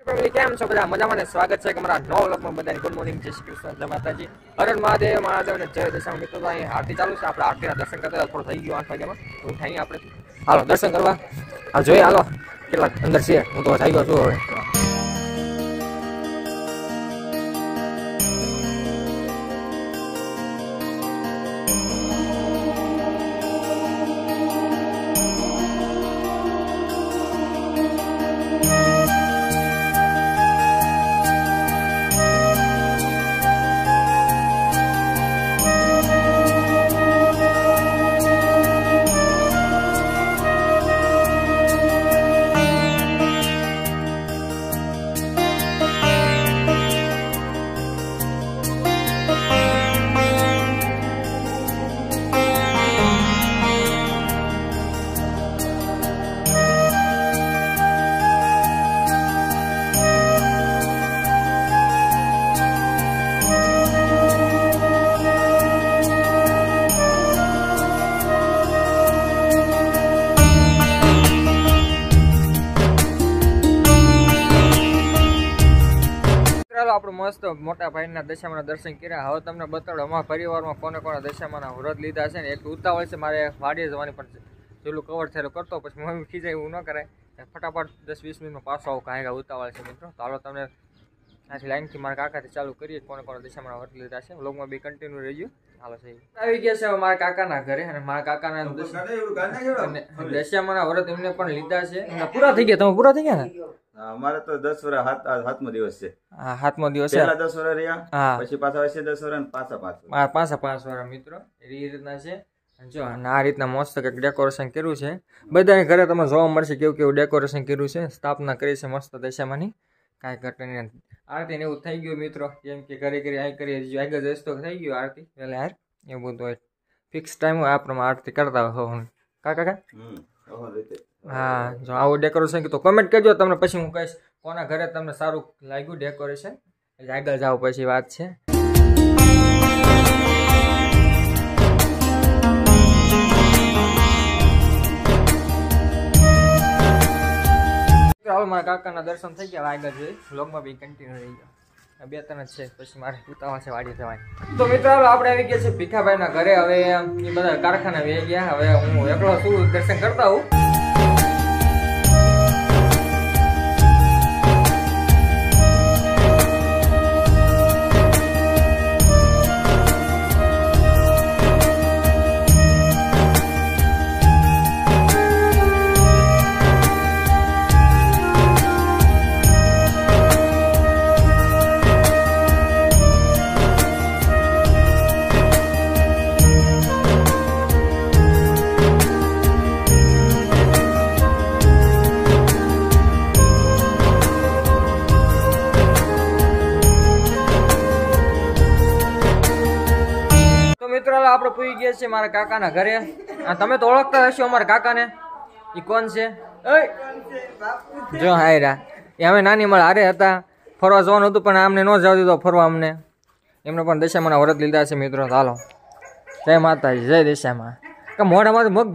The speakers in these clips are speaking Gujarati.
કેમ છો બધા મજામાં ને સ્વાગત છે તમારા નવા વ્લોગમાં બધાને ગુડ મોર્નિંગ જય શ્રી કૃષ્ણ જય માતાજી હરણ મહાદેવ મહાદેવ ને જય દશામાં મિત્રો અહીં આરતી ચાલુ છે આપણે આરતીના દર્શન કરતા થોડો થઈ ગયો 8 વાગ્યામાં તો થાય આપણે હાલો દર્શન કરવા આ જોઈએ હાલો કેટલા અંદર છે હું તો થઈ ગયો છું હવે આપણે મસ્ત મોટા ભાઈના દશામાના દર્શન કર્યા હવે તમને બતાડો અમારા પરિવારમાં કોને કોને દશામાના વ્રત લીધા છે ને એક ઉતાવળ છે મારે વાડીએ જવાની પણ છે જેટલું કવર થયેલું કરતો પછી મમ્મી ખીજાય એવું ન કરાય ફટાફટ 10-20 મિનિટમાં પાછો આવું કાંઈ ઉતાવળ છે મિત્રો તો હાલો તમને આથી લાઈનથી મારા કાકાથી ચાલુ કરીએ કોને કોને દશામાના વ્રત લીધા છે વ્લોગમાં બી કન્ટિન્યુ રહેજો હાલો સહી આવી ગયા છે મારા કાકાના ઘરે અને મારા કાકાના દશામાના વ્રત એમને પણ લીધા છે પૂરા થઈ ગયા તમે પૂરા થઈ ગયા ને અમારે તો 10 વર્ષ હાથમો દિવસ છે હા હાથમો દિવસ છે પહેલા 10 વર્ષ રહ્યા પછી પાછા હશે 10 વર્ષ અને પાછા 5 વર્ષ મિત્રો એ રીતના છે જો આ રીતના મસ્ત કંઈક ડેકોરેશન કર્યું છે બધાને ઘરે તમને જોવા મળશે કેવું કેવું ડેકોરેશન કર્યું છે સ્થાપના કરી છે મસ્ત દશામાની કાંઈ ઘટે નહીં આરતી ને એવું થઈ ગયું મિત્રો જેમ કે કરી અહીં કરી આગળ જઈશ તો થઈ ગયું આરતી એટલે યાર એવું બધું હોય ફિક્સ ટાઈમ હોય આ પ્રમાણે આરતી કરતા હોય કાકા હા જો આવું ડેકોરેશન તો કમેન્ટ કરજો તમને પછી હું કહીશ કોના ઘરે તમને સારું લાગ્યું ડેકોરેશન એટલે આગળ જાવ પછી વાત છે મારા કાકાના દર્શન થઈ ગયા આગળ જોઈ વ્લોગમાં બી કન્ટિન્યુ રહી ગયા 2-3 જ છે પછી મારે ઉતાવળ છે વાડી જવાની તો મિત્રો આપણે આવી ગયા છે ભીખાભાઈના ઘરે હવે એ બધા કારખાના વહી ગયા હવે હું એકલો શું દર્શન કરતા હું આપણે પૂરી ગયા છે મારા કાકાના ઘરે તમે તો ઓળખતા હશો અમારા કાકાને એ કોણ છે જો હાયરા એ અમે નાની મળે હારે હતા ફરવા જવાનું હતું પણ અમને ન જવા દીધો ફરવા અમને એમને પણ દશામાના વ્રત લીધા છે મિત્રો હાલો જય માતાજી જય દશામાં કે મોઢામાં મગ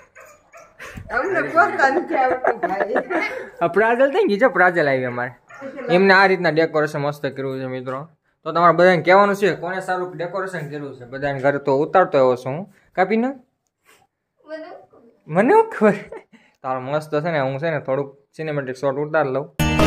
ભીરા પ્રાજલ થઈ ગઈ છે પ્રાજલ આવી અમારે એમને આ રીતના ડેકોરેશન મસ્ત કર્યું છે મિત્રો તો તમારે બધાને કહેવાનું છે કોને સારું ડેકોરેશન કર્યું છે બધાને ઘરે તો ઉતારતો એવો છું હું કાપીને મને ખબર તારો મસ્ત છે ને હું છે ને થોડુંક સિનેમેટિક શોટ ઉતાર લઉં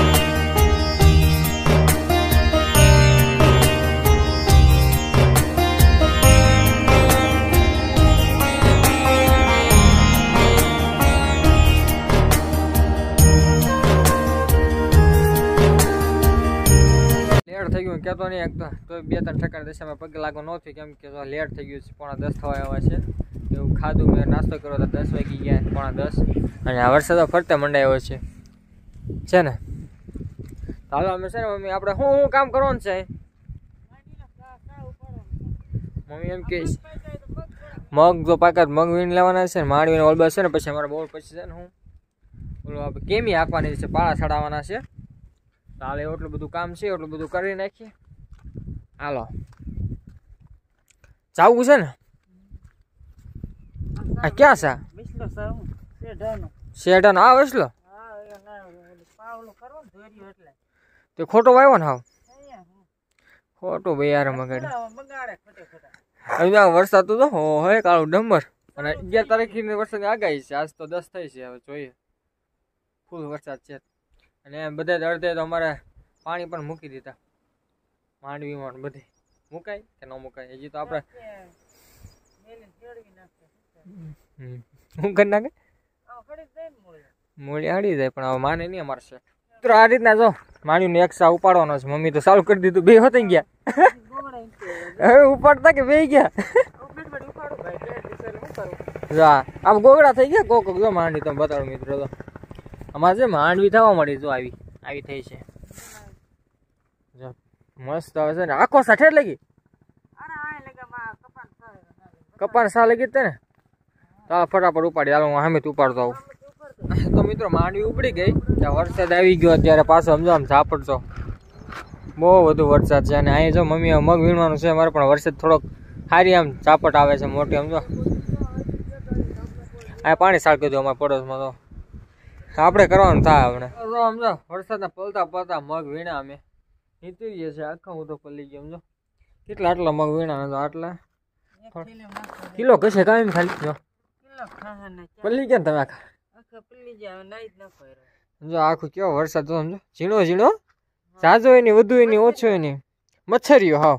થઈ ગયું કહેતો નહીં એક તો 2-3 ઠેકાણે દશામાં પગે લાગવા ન થયું કેમ કે લેટ થઈ ગયું છે 9:30 થવા આવ્યા છે એવું ખાધું મેં નાસ્તો કર્યો તો 10 વાગી ગયા 9:30 અને આ વરસાદ ફરતે મંડાયો છે ને હાલો અમે છે ને મમ્મી આપણે શું કામ કરવાનું છે મમ્મી એમ કે મગ જો પાકા મગ વીણ લેવાના છે ને માંડવીને ઓલબા છે ને પછી અમારે બહુ પછી છે ને હું ઓલું આપણે કેમી આપવાની છે પાળા ચડાવવાના છે ચાલે એટલું બધું કામ છે એટલું બધું કરી નાખીએ હાલો જાવું છે ને આ ક્યાં છે શેઢાનો આ વસલો તે ખોટો વાવ્યો ને હાવ ખોટો ભાઈ યાર મગાડી હવે વરસાદ તો હોય કાળું ડમર અને 11 તારીખની વરસાદની આગાહી છે. આજ તો 10 થઈ છે, હવે જોઈએ ફૂલ વરસાદ છે. અને બધા અડધે તો અમારે પાણી પણ મૂકી દીધા માંડવીમાં બધે. મુકાય કે ન મુકાય હજી તો આપણે હું કરી નાખે મૂળી હાડી જાય પણ હવે માને નહીં અમારે છે. મિત્રો આ રીતના જો માંડવીને એક સા ઉપાડવાનો છે. મમ્મી તો ચાલુ કરી દીધું, બે હોતી ગયા હવે ઉપાડતા કે બે ગયા આમ ગોગડા થઈ ગયા કોક જો માંડવી તમે બતાડો મિત્રો. તો અમારે છે માંડવી થવા મળી જો આવી થઈ છે જો મસ્ત આવે છે ને આખો સાઠે લગી કપાન સા લગી તે ને ચાલો ફટાફટ ઉપાડી હાલો હું સામે ઉપાડતો આવું. તો મિત્રો માંડવી ઉપડી ગઈ ત્યાં વરસાદ આવી ગયો અત્યારે પાછો સમજો આમ ઝાપડતો બહુ વધુ વરસાદ છે. અને અહીં જો મમ્મી મગ વીણવાનું છે અમારે પણ વરસાદ થોડોક સારી આમ ઝાપટ આવે છે મોટી સમજો. આ પાણી સાળકી દઉં અમારા પડોશમાં તો આપણે કરવાનું થાય આપણે સમજો. વરસાદના પલતા પલતા મગ વીણા અમે નીતરીએ છે આખા હું તો પલ્લી ગયો સમજો. કેટલા આટલા મગ વીણા તો આટલા કિલો કશે કાંઈ ખાલી જો પલ્લી ગયા ને તમે આખા સમજો. આખું કેવો વરસાદ તો સમજો ઝીણો ઝીણો ઝાઝો એની વધુ એની ઓછો એની મચ્છરીઓ હાવ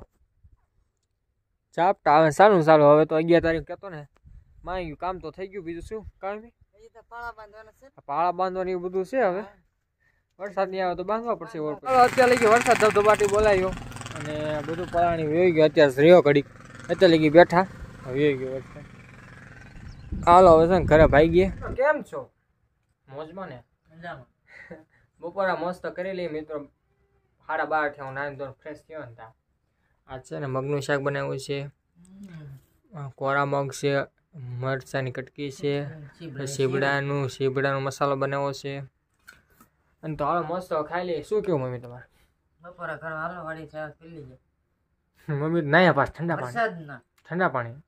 ચાપટા આવે સારું સારું. હવે તો 11 તારીખ કહેતો ને માં ગયું કામ તો થઈ ગયું, બીજું શું કામ પાળા બાંધવાની એવું બધું છે. હવે વરસાદ નહીં આવે તો બાંધવા પડશે. અત્યારે લગી વરસાદ ધબધબાટી બોલાયો અને બધું પાણી વહી ગયું. અત્યારે રહ્યો ઘડીક અત્યારે લગી બેઠા વહી ગયો વરસાદ. હાલો હવે છે ને ઘરે ભાઈ ગયા. કેમ છો? મોજમાં ને? બપોરા મસ્ત કરી લઈએ મિત્રો. 12:30 થયા હું નાઈને ધોઈને ફ્રેશ થયો ને તા આ છે ને મગનું શાક બનાવ્યું છે, કોરા મગ છે, મરચાની કટકી છે, શીબડાનો મસાલો બનાવ્યો છે. અને તો હાલો મસ્ત ખાઈ લઈએ. શું કેવું મમ્મી તમારે? બપોરા કરવા હાલો વાડી ચા પી લીજે. મમ્મી નાયા પાસ ઠંડા પાણી.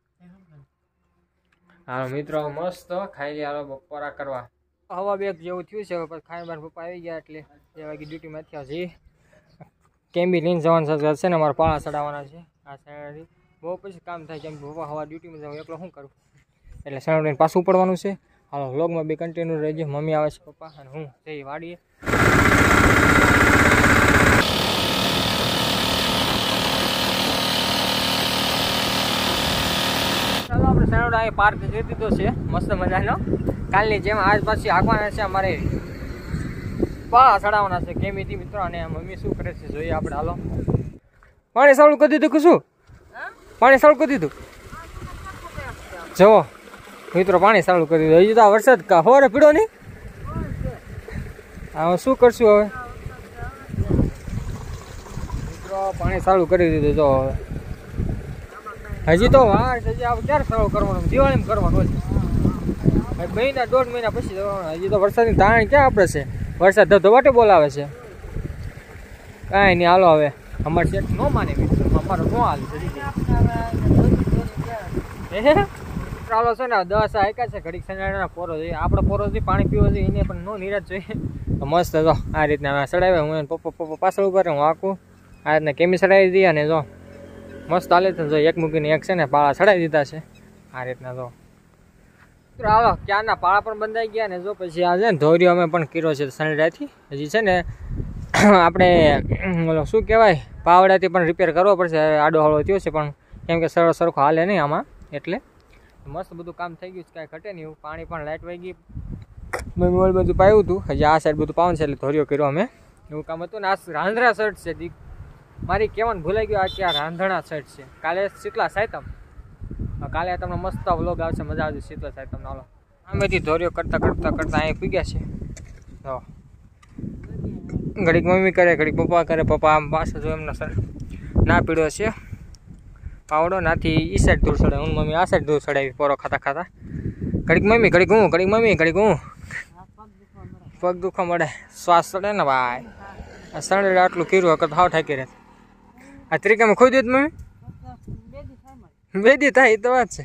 હાલો મિત્રો મસ્ત ખાઈ લઈએ. હાલો બપોરા કરવા. હવા બેગ જેવું થયું છે. હવે પછી ખાઈ બાર પપ્પા આવી ગયા એટલે 2 વાગે ડ્યુટીમાં થયા છે. કેમ્બી લઈને જવાનું છે ને અમારે પાળા ચડાવવાના છે. આ સાઈડથી બહુ પછી કામ થાય કેમ પપ્પા હવા ડ્યુટીમાં જાઉં એકલો શું કરું એટલે સાઈડ પાછું પડવાનું છે. હાલો વ્લોગમાં બી કન્ટિન્યુ રહેજો. મમ્મી આવે છે, પપ્પા અને હું જઈ વાડીએ. ચાલો આપણે સાઈડ અહીં પાર્ક કરી દીધો છે મસ્ત મજાનો. કાલની જેમ આજ પાછી આગવાના છે અમારે પાળા ચડાવવાના છે કેમીથી મિત્રો. અને મમ્મી શું કરે છે જોઈએ આપણે. હાલો પાણી સારું કરી દીધું કે શું? પાણી સારું કરી દીધું જુઓ મિત્રો, પાણી સારું કરી દીધું. હજી તો આ વરસાદ હોરે પીડો નહીં. હા શું કરશું હવે મિત્રો? પાણી સારું કરી દીધું જો. હવે હજી તો વાર હજી આપણે ક્યારે સારું કરવાનું? દિવાળીમાં કરવાનું છે. મહિના 1.5 મહિના પછી જવાનું. હજી તો વરસાદની તાણ ક્યાં આપણે છે? વરસાદ ધબધબાટે બોલાવે છે. કાંઈ નહીં હાલો હવે અમારે શેઠ ન માને મિત્રો, અમારો ન હાલ ચાલો છે ને 10 આયકા છે ઘડીક સંજાણા પોરો જોઈએ. આપણે પોરોથી પાણી પીવો જોઈએ એને પણ નો નિરાશ જોઈએ. તો મસ્ત જો આ રીતના ચડાવે. હું પપ્પા પાછળ ઉભા હું આખું આ રીતના કેમી ચડાવી દઈએ. અને જો મસ્ત હાલે છે જો એક મૂકીને એક છે ને પાળા ચડાવી દીધા છે આ રીતના જો. હાલો ક્યાંના પાળા પણ બંધાઈ ગયા ને જો પછી આ છે ને ધોર્યો અમે પણ કર્યો છે સનડાથી. હજી છે ને આપણે ઓલો શું કહેવાય પાવડાથી પણ રિપેર કરવો પડશે. આડો હળો થયો છે પણ કેમ કે સરખો હાલે નહીં આમાં એટલે મસ્ત બધું કામ થઈ ગયું છે. કાંઈ ઘટે નહીં એવું. પાણી પણ લાઇટ વહી ગઈ. મેં બધું પાયું હતું. હજી આ સાઈડ બધું પાવાનું છે એટલે ધોર્યો કર્યો અમે એવું કામ હતું. ને આ રાંધણા શર્ટ છે મારી કહેવાનું ભૂલાઈ ગયું. આ કે આ રાંધણા શર્ટ છે. કાલે શીતલા સાયતમ, કાલે તમને મસ્ત વ્લોગ આવશે, મજા આવશે શીતલા સાયતમનો. હાલો આમેથી ધોર્યો કરતાં અહીંયા પીગ્યા છે. તો ઘડીક મમ્મી કરે ઘડીક પપ્પા કરે. પપ્પા આમ પાસે જો એમનો સર ના પીડ્યો છે પાવડો નાથી એ સાઈડ દૂર ચડાવે. હું મમ્મી આ સાઈડ દૂર ચડાવી પોરો ખાતા. ઘડીક મમ્મી ઘડીક હું, ઘડીક મમ્મી ઘડીક હું. પગ દુખવા મળે, શ્વાસ ચડે ને ભાઈ. આ સડે આટલું કર્યું વખત હાવ ઠાકી રહે. આ ત્રિકામાં ખોઈ દે મમ્મી 2 દી થાય એ તો વાત છે.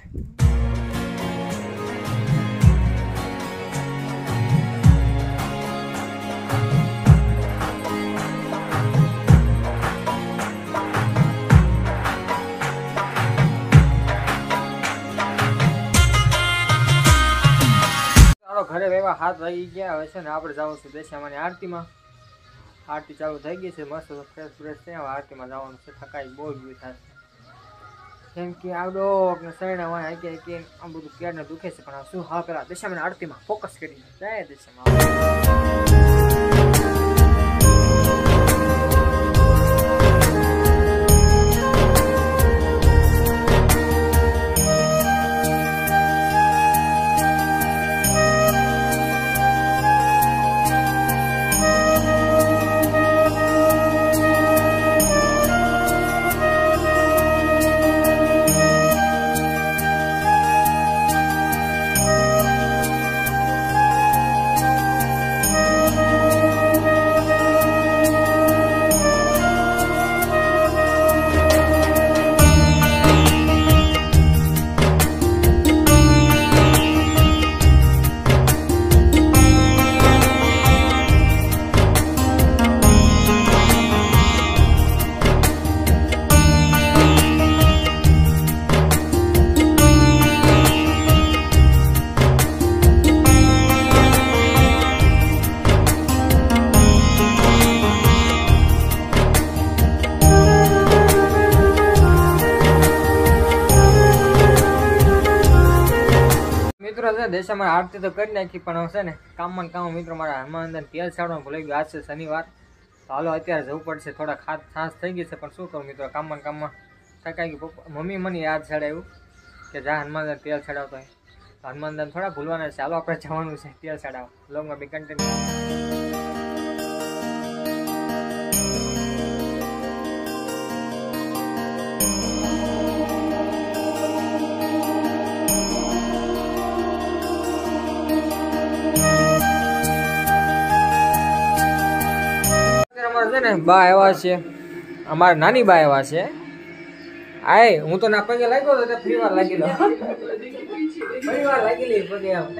સવા 7 વાગી ગયા. હવે છે ને આપણે જવું છે દશામાની આરતીમાં. આરતી ચાલુ થઈ ગઈ છે, મસ્ત ફ્રેશ છે. હવે આરતીમાં જવાનું છે. થકાઈ બહુ જ થાય કેમ કે આવડો શરીરના વાય કે આમ બધું ક્યારને દુખે છે, પણ શું હા પેલા દશામાની આરતીમાં ફોકસ કરી જાય દશામાં. મિત્રો છે દશામાં આરતી તો કરી નાખી, પણ છે ને કામમાં કામ મિત્રો મારા હનુમાન તેલ છાડવાનું ભૂલાઈ ગયું. આજ છે શનિવાર, તો હાલો અત્યારે જવું પડશે. થોડા છાસ થઈ ગઈ છે, પણ શું કરું મિત્રો, કામમાં થકાઈ ગયું. પપ્પા મમ્મી મને યાદ છાડાયું કે જા હનુમાન તેલ છાડાવતો હોય. હનુમાન થોડા ભૂલવાના છે. હાલો આપણે જવાનું છે તેલ છાડાવવા. લોગમાં બી કન્ટિન્યુ. છે ને બા એવા છે, અમારા નાની બા એવા છે. આય હું તો ના પગે લાગ્યો તો ફરી વાર લાગી લો, ફરી વાર લાગી લે પગે આમ.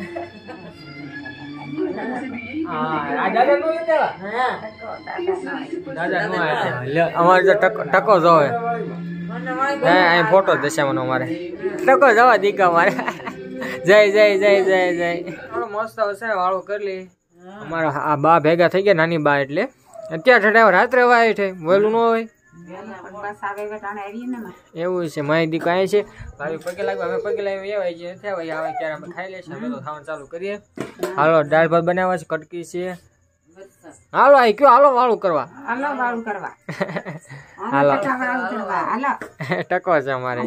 હા આ દાદા નો લેતા, હા દાદા નો આયા. અમારે જો ટકો જોવે, હા અહીં ફોટો દશામાંનો અમારે ટકો જવા દીકા મારે. જય જય જય જય જય. મસ્ત હશે વાળું કરી લે. અમારા આ બા ભેગા થઈ ગયા, નાની બા એટલે અત્યારે ઠંડા રાત્રે વાય છે, વહેલું ન હોય એવું છે. માહિતી કાંઈ છે ભાઈ પગે લાગ્યું, અમે પગે લાવી એવાય છે થયા આવે ક્યારે અમે ખાઈ લેશે. અમે તો ખાવાનું ચાલુ કરીએ. હાલો દાળ ભાત બનાવવા છે, કટકી છે. હાલો આ કયો હાલો વાળું કરવા, હાલો ટકો છે અમારે.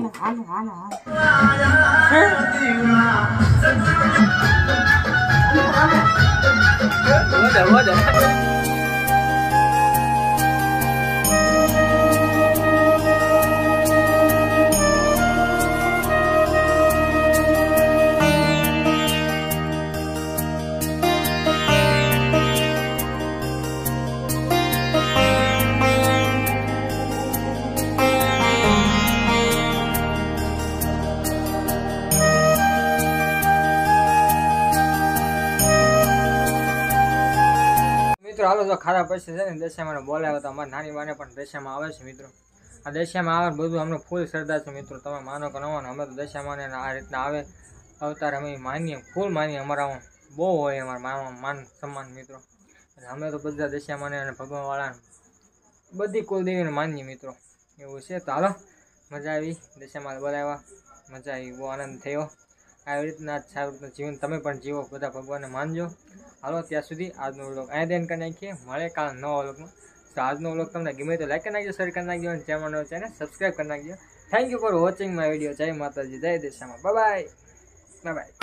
મિત્રો હાલો તો ખાધા પછી છે ને દશામાં બોલાવે તો અમારા નાની બાને પણ દશામાં આવે છે. મિત્રો આ દશામાં આવે બધું અમને ફૂલ શ્રદ્ધા છે. મિત્રો તમે માનો કે ન માનો, અમે તો દશામાં આ રીતના આવે અવતાર અમે માનીએ, ફૂલ માનીએ. અમારા બહુ હોય અમારા માન સન્માન મિત્રો. અમે તો બધા દશામાં અને ભગવાન વાળા બધી કુલદેવીને માનીએ મિત્રો, એવું છે. તો હાલો મજા આવી, દશામાં બોલાવ્યા, મજા આવી, બહુ આનંદ થયો. આવી રીતના સારી રીતના જીવન તમે પણ જીવો, બધા ભગવાનને માનજો. હાલો ત્યાં સુધી આજનો વ્લોગ અહીંયા દેન કરી નાખીએ, મળે કાલ નવો વ્લોગમાં. તો આજનો વ્લોગ તમને ગમે તો લાઈક કરી નાખજો, શેર કરી નાખજો, અને ચેનલ સબસ્ક્રાઈબ કરી નાખજો. Thank you for watching my video. જય માતાજી, જય દશામાં. Bye by.